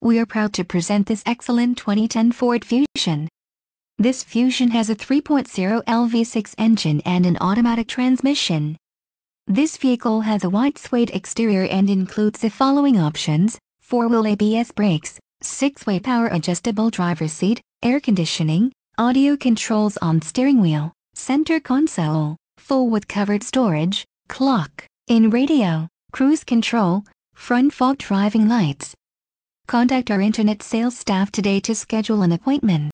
We are proud to present this excellent 2010 Ford Fusion. This Fusion has a 3.0L V6 engine and an automatic transmission. This vehicle has a white suede exterior and includes the following options: 4-wheel ABS brakes, 6-way power adjustable driver's seat, air conditioning, audio controls on steering wheel, center console, full with covered storage, clock, in radio, cruise control, front fog driving lights. Contact our internet sales staff today to schedule an appointment.